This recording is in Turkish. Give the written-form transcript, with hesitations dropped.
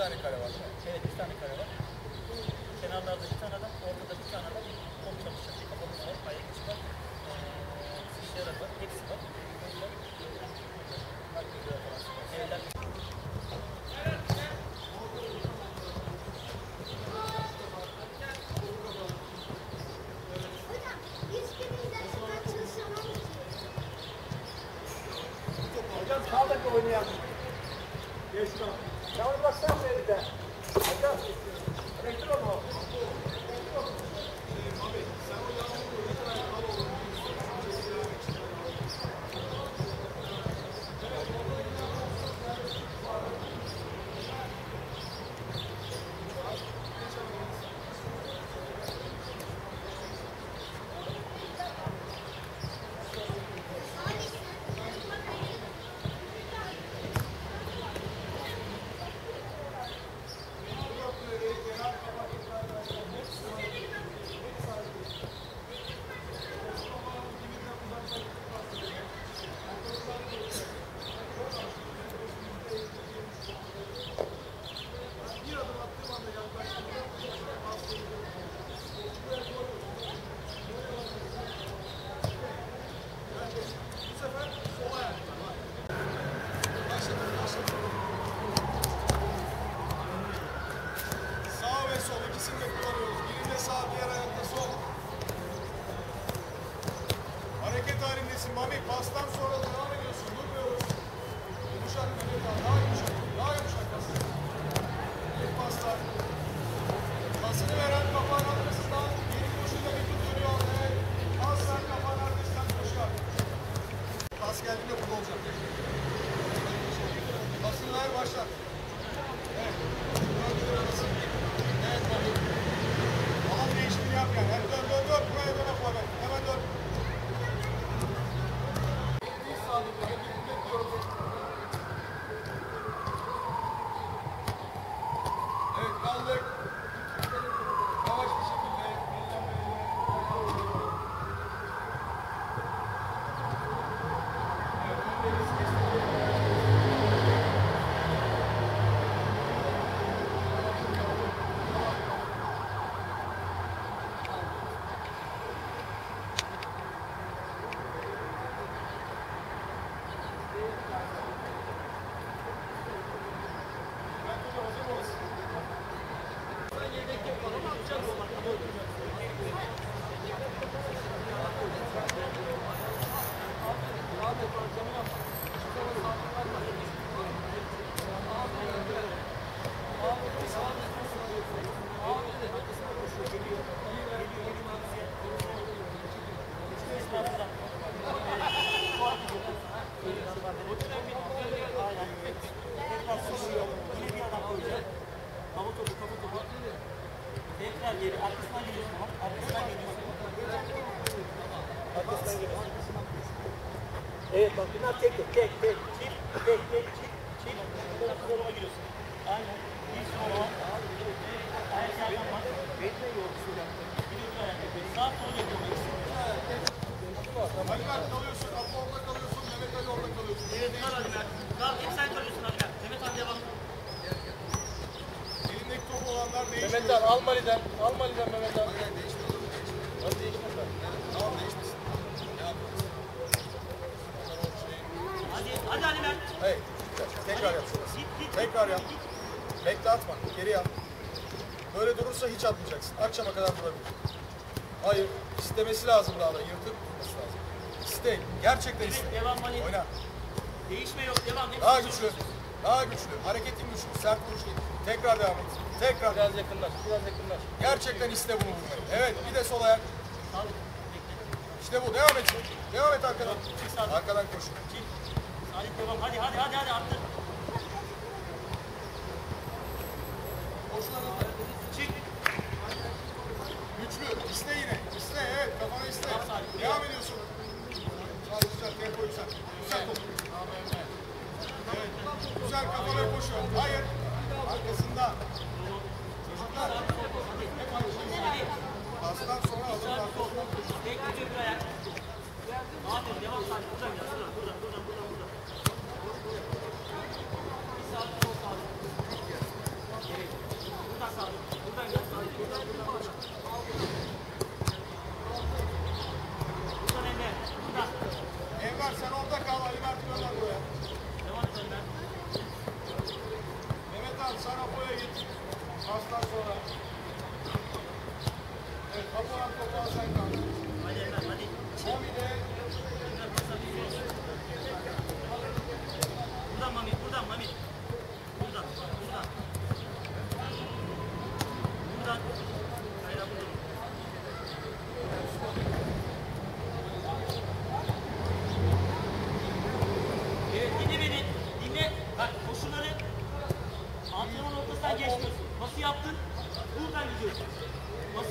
tane kare var değil mi? Evet, 2 tane kare var. Kenarlarda 2 tane adam, ortada 1 tane adam. Kol çalışacak bir kafamız var, ayak içi var. Fişleri var, hepsi var. Evler. Hocam sağ dakika oynayalım. Geçti. Sen onu baksana bir de. Hocam. Rektör olma. Hareket halindesin Mami. Pastan sonra devam ediyorsun. Durmuyoruz. Yumuşak bir defa. Daha yumuşak. Daha yumuşak pas. İlk paslar. Pasını veren kapağın arkasından geri koşuyla bir tutuyor. Evet. Pas ver kapağın arkasından koşuyor. Pas geldiğinde burada olacak. Pasını ver başla. Evet. Evet Mami. Alan değişikliğini yap yani. Hep dön. Buraya dön Mami. Hemen dön. Evet kaldık. Yavaş bir şekilde. Tekrar geri, arkasından geliyorsun ama. Arkasından geliyorsun. Arkasından geliyorsun. Evet bak bunlar tek. Çift. Soluma giriyorsun. Aynen. Bir soluma. Ayak yerden bak. Bekle yolcusu yaptı. Biliyorsun ayak yapıyor. Sağ sol yapıyor. Ali Mert kalıyorsun. Abla orada kalıyorsun. Mehmet Ali orada kalıyorsun. Evet kal Ali Mert. Kal. Hep sen kalıyorsun Ali Mert. Mehmet Ali devam. Elindeki top olanlar değişmiyor. Mehmet Ali al Mali'den. Al Mali'den Mehmet Ali. Hayır değişmiyor. Nasıl değişmez lan? Tamam değişmesin. Ne yapıyorsun? Hadi Ali Mert. Hayır. Tekrar yap. Tekrar yap. Bekle atma. Geri yap. Böyle durursa hiç atmayacaksın. Akşama kadar durabilir. Hayır. İstemesi lazım daha da. Yırtıp durması lazım. İste. Gerçekten iste. Evet, devam Mali. Oyna. Değişme yok. Devam. Daha güçlü. Daha güçlü. Hareketin güçlü. Sert vuruş değil. Tekrar devam et. Tekrar. Biraz yakınlaş. Gerçekten iste bunu vurmayı. Evet. Bir de sol ayak. İşte bu. Devam et. Devam et arkadan. Arkadan koş. Salih devam. Hadi attır. Çık. Güçlü. İste yine. İste. Evet. Kafana iste. Devam ediyorsun. Güzel. Tempo güzel. Güzel top. Evet. Güzel kafana koşuyor. Hayır. Arkasında. Çocuklar. Hep aynı şey. Pastan sonra alın arkasından koşuyor. Bekle bir ayak. Aferin devam Salih. Burada. Bir sağ sol sağ. Mami. Buradan Mami. Buradan. Buradan. Buradan. Hayır buradan. Evet dinle beni. Dinle. Bak koşulları antrenman noktasından geçmiyorsun. Nasıl yaptın? Buradan gidiyorsun.